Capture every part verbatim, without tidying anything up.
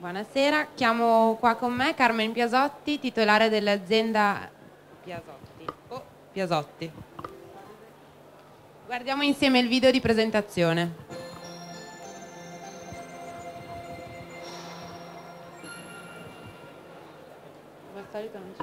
Buonasera, chiamo qua con me Carmen Piasotti, titolare dell'azienda Piasotti. Oh, Piasotti. Guardiamo insieme il video di presentazione. Come al solito non c'è.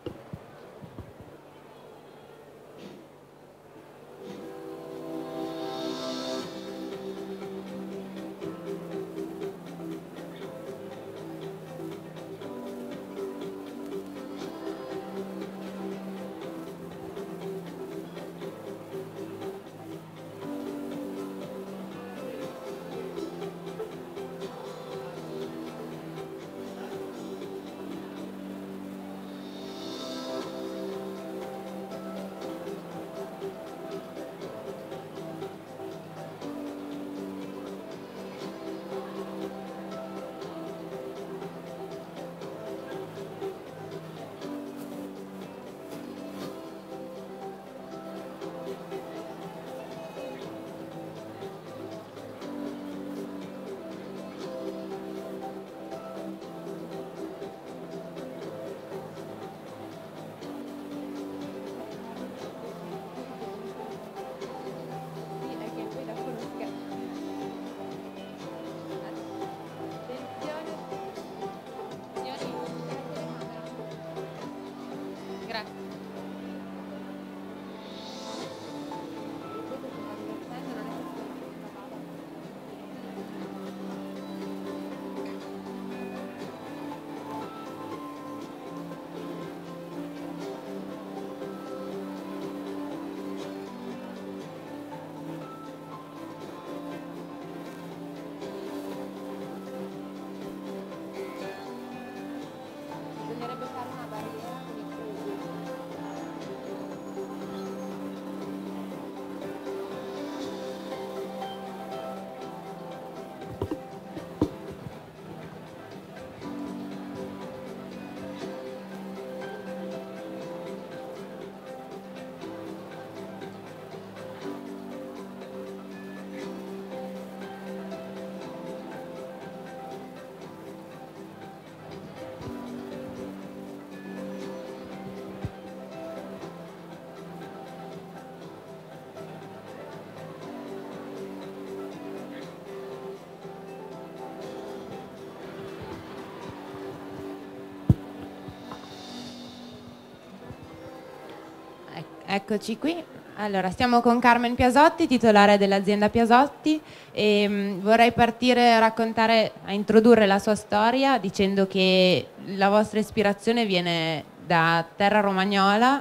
Eccoci qui. Allora, stiamo con Carmen Piasotti, titolare dell'azienda Piasotti, e mh, vorrei partire a raccontare, a introdurre la sua storia dicendo che la vostra ispirazione viene da terra romagnola,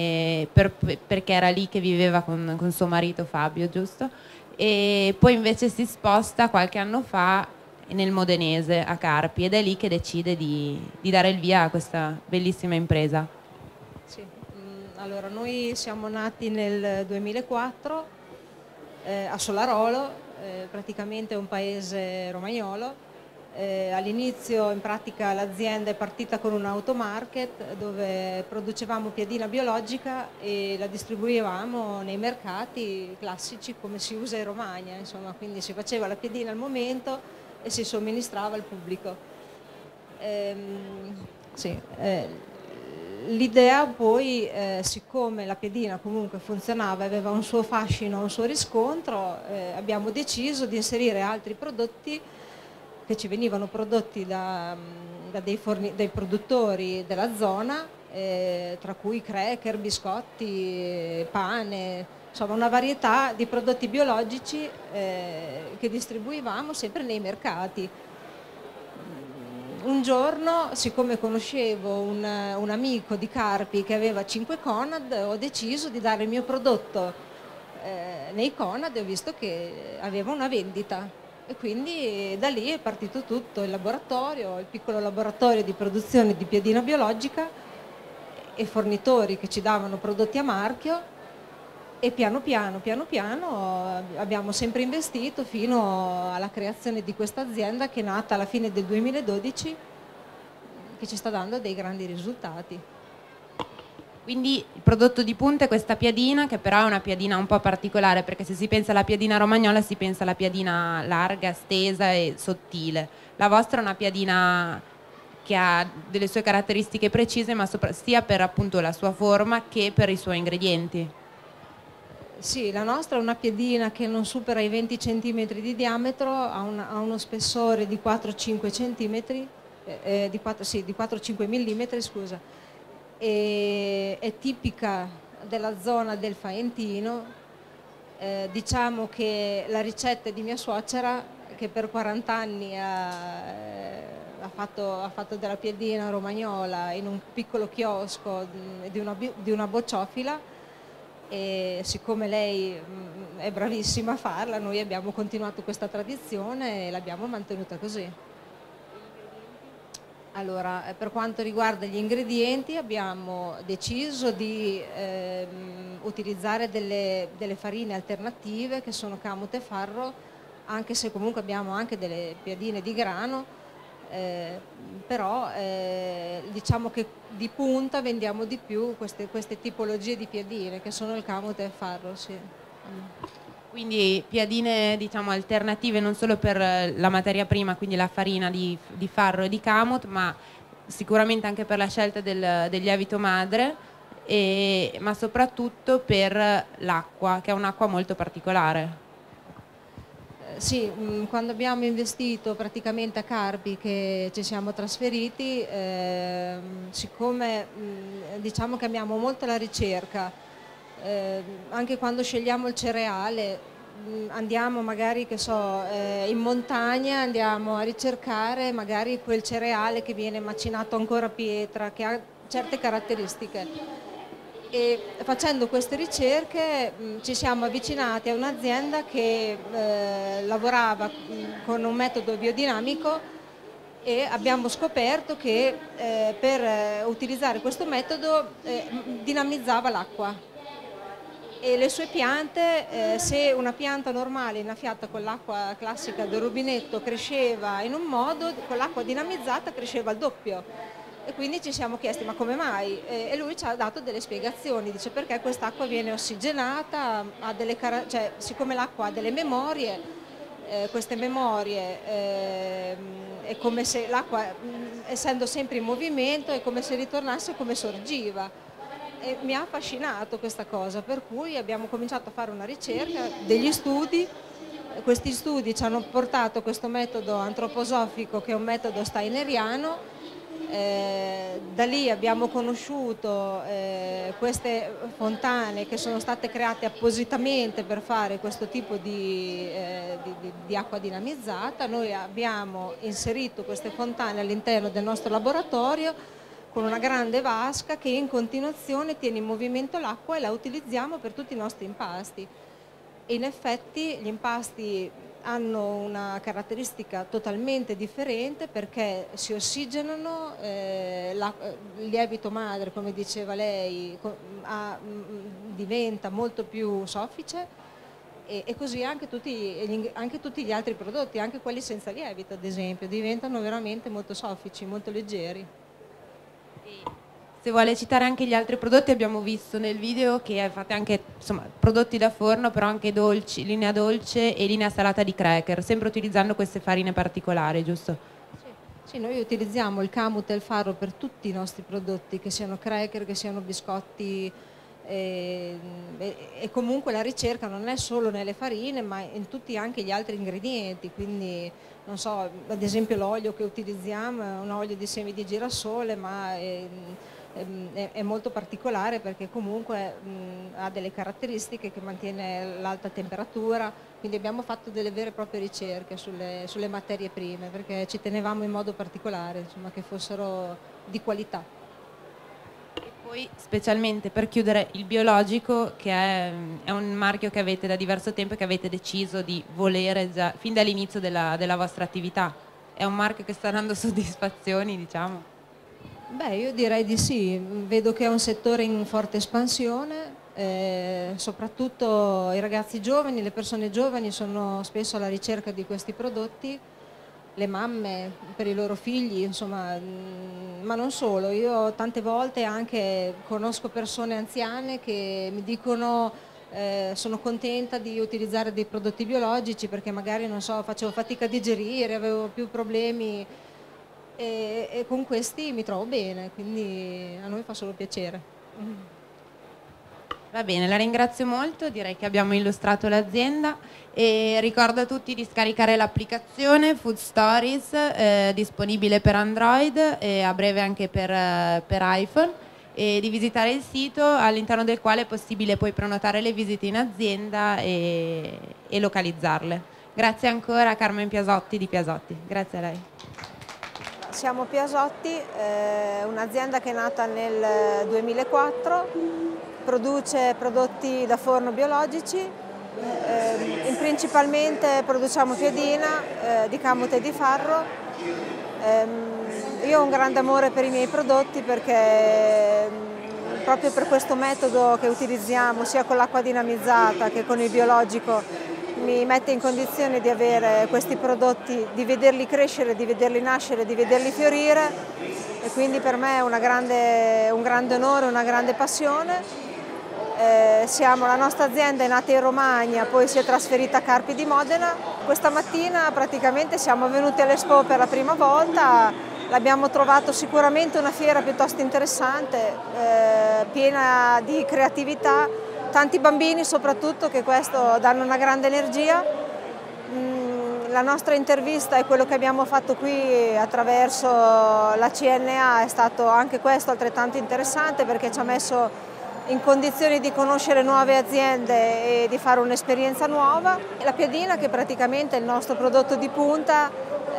e per, perché era lì che viveva con, con suo marito Fabio, giusto? E poi invece si sposta qualche anno fa nel Modenese, a Carpi, ed è lì che decide di, di dare il via a questa bellissima impresa. Sì. Allora, noi siamo nati nel duemilaquattro eh, a Solarolo, eh, praticamente un paese romagnolo. Eh, all'inizio in pratica l'azienda è partita con un automarket dove producevamo piadina biologica e la distribuivamo nei mercati classici come si usa in Romagna, insomma, quindi si faceva la piadina al momento e si somministrava al pubblico. Ehm, sì, eh, L'idea poi, eh, siccome la piadina comunque funzionava, aveva un suo fascino, un suo riscontro, eh, abbiamo deciso di inserire altri prodotti che ci venivano prodotti da, da dei, forni, dei produttori della zona, eh, tra cui cracker, biscotti, pane, insomma una varietà di prodotti biologici eh, che distribuivamo sempre nei mercati. Un giorno, siccome conoscevo un, un amico di Carpi che aveva cinque Conad, ho deciso di dare il mio prodotto eh, nei Conad e ho visto che aveva una vendita. E quindi da lì è partito tutto, il laboratorio, il piccolo laboratorio di produzione di piadina biologica e fornitori che ci davano prodotti a marchio, e piano piano, piano piano abbiamo sempre investito fino alla creazione di questa azienda che è nata alla fine del duemiladodici, che ci sta dando dei grandi risultati. Quindi il prodotto di punta è questa piadina, che però è una piadina un po' particolare, perché se si pensa alla piadina romagnola si pensa alla piadina larga, stesa e sottile. La vostra è una piadina che ha delle sue caratteristiche precise, ma sopra, sia per appunto la sua forma che per i suoi ingredienti. Sì, la nostra è una piadina che non supera i venti centimetri di diametro, ha, una, ha uno spessore di quattro cinque centimetri, eh, di quattro, sì, di quattro cinque millimetri, scusa, e è tipica della zona del Faentino. Eh, diciamo che la ricetta è di mia suocera, che per quaranta anni ha, eh, ha, fatto, ha fatto della piadina romagnola in un piccolo chiosco di una, di una bocciofila, e siccome lei mh, è bravissima a farla, noi abbiamo continuato questa tradizione e l'abbiamo mantenuta così. Allora, per quanto riguarda gli ingredienti, abbiamo deciso di ehm, utilizzare delle, delle farine alternative che sono camut e farro, anche se comunque abbiamo anche delle piadine di grano, eh, però eh, diciamo che di punta vendiamo di più queste, queste tipologie di piadine, che sono il camut e il farro, sì. Mm. Quindi piadine, diciamo, alternative non solo per la materia prima, quindi la farina di, di farro e di camut, ma sicuramente anche per la scelta del, del lievito madre, e, ma soprattutto per l'acqua, che è un'acqua molto particolare. Sì, quando abbiamo investito praticamente a Carpi, che ci siamo trasferiti, eh, siccome mh, diciamo che amiamo molto la ricerca, eh, anche quando scegliamo il cereale, mh, andiamo magari, che so, eh, in montagna, andiamo a ricercare magari quel cereale che viene macinato ancora a pietra, che ha certe caratteristiche. E facendo queste ricerche mh, ci siamo avvicinati a un'azienda che eh, lavorava mh, con un metodo biodinamico, e abbiamo scoperto che eh, per eh, utilizzare questo metodo eh, dinamizzava l'acqua, e le sue piante, eh, se una pianta normale innaffiata con l'acqua classica del rubinetto cresceva in un modo, con l'acqua dinamizzata cresceva al doppio. E quindi ci siamo chiesti ma come mai? E lui ci ha dato delle spiegazioni, dice perché quest'acqua viene ossigenata, ha delle, cioè, siccome l'acqua ha delle memorie, eh, queste memorie eh, è come se l'acqua, essendo sempre in movimento, è come se ritornasse come sorgiva. E mi ha affascinato questa cosa, per cui abbiamo cominciato a fare una ricerca, degli studi. Questi studi ci hanno portato a questo metodo antroposofico, che è un metodo steineriano. Eh, da lì abbiamo conosciuto eh, queste fontane che sono state create appositamente per fare questo tipo di, eh, di, di, di acqua dinamizzata. Noi abbiamo inserito queste fontane all'interno del nostro laboratorio con una grande vasca che in continuazione tiene in movimento l'acqua, e la utilizziamo per tutti i nostri impasti. E in effetti gli impasti hanno una caratteristica totalmente differente, perché si ossigenano, eh, la, il lievito madre, come diceva lei, ha, diventa molto più soffice, e, e così anche tutti, anche tutti gli altri prodotti, anche quelli senza lievito ad esempio, diventano veramente molto soffici, molto leggeri. Se vuole citare anche gli altri prodotti, abbiamo visto nel video che fate anche, insomma, prodotti da forno, però anche dolci, linea dolce e linea salata di cracker, sempre utilizzando queste farine particolari, giusto? Sì, sì, noi utilizziamo il camut e il farro per tutti i nostri prodotti, che siano cracker, che siano biscotti, e, e, e comunque la ricerca non è solo nelle farine, ma in tutti anche gli altri ingredienti, quindi non so, ad esempio l'olio che utilizziamo è un olio di semi di girasole, ma è, è, è molto particolare, perché comunque mh, ha delle caratteristiche che mantiene l'alta temperatura, quindi abbiamo fatto delle vere e proprie ricerche sulle, sulle materie prime, perché ci tenevamo in modo particolare, insomma, che fossero di qualità. Poi specialmente per chiudere, il biologico, che è, è un marchio che avete da diverso tempo e che avete deciso di volere già fin dall'inizio della, della vostra attività. È un marchio che sta dando soddisfazioni, diciamo? Beh, io direi di sì, vedo che è un settore in forte espansione, eh, soprattutto i ragazzi giovani, le persone giovani sono spesso alla ricerca di questi prodotti, le mamme per i loro figli, insomma, ma non solo. Io tante volte anche conosco persone anziane che mi dicono eh, sono contenta di utilizzare dei prodotti biologici perché magari, non so, facevo fatica a digerire, avevo più problemi e, e con questi mi trovo bene, quindi a noi fa solo piacere. Va bene, la ringrazio molto, direi che abbiamo illustrato l'azienda e ricordo a tutti di scaricare l'applicazione Food Stories, eh, disponibile per Android e a breve anche per, eh, per iPhone, e di visitare il sito all'interno del quale è possibile poi prenotare le visite in azienda e, e localizzarle. Grazie ancora a Carmen Piasotti di Piasotti, grazie a lei. Siamo Piasotti, eh, un'azienda che è nata nel duemilaquattro, produce prodotti da forno biologici, eh, principalmente produciamo piadina eh, di camote e di farro. Eh, io ho un grande amore per i miei prodotti perché proprio per questo metodo che utilizziamo sia con l'acqua dinamizzata che con il biologico mi mette in condizione di avere questi prodotti, di vederli crescere, di vederli nascere, di vederli fiorire, e quindi per me è una grande, un grande onore, una grande passione. Eh, siamo, la nostra azienda è nata in Romagna, poi si è trasferita a Carpi di Modena. Questa mattina praticamente siamo venuti all'Expo per la prima volta, l'abbiamo trovato sicuramente una fiera piuttosto interessante, eh, piena di creatività, tanti bambini soprattutto che questo danno una grande energia. Mm, la nostra intervista e quello che abbiamo fatto qui attraverso la C N A è stato anche questo altrettanto interessante perché ci ha messo in condizioni di conoscere nuove aziende e di fare un'esperienza nuova. La piadina, che praticamente è il nostro prodotto di punta,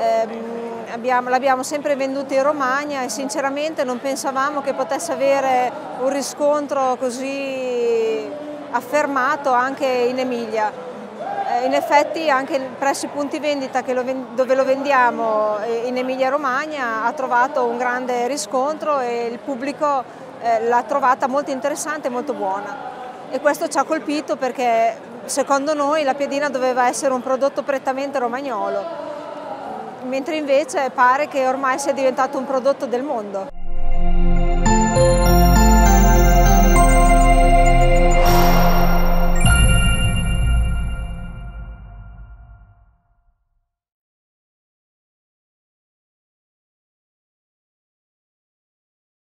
ehm, l'abbiamo sempre venduta in Romagna e sinceramente non pensavamo che potesse avere un riscontro così affermato anche in Emilia. Eh, in effetti anche presso i punti vendita che lo, dove lo vendiamo in Emilia Romagna ha trovato un grande riscontro e il pubblico Eh, l'ha trovata molto interessante e molto buona, e questo ci ha colpito perché secondo noi la piadina doveva essere un prodotto prettamente romagnolo, mentre invece pare che ormai sia diventato un prodotto del mondo.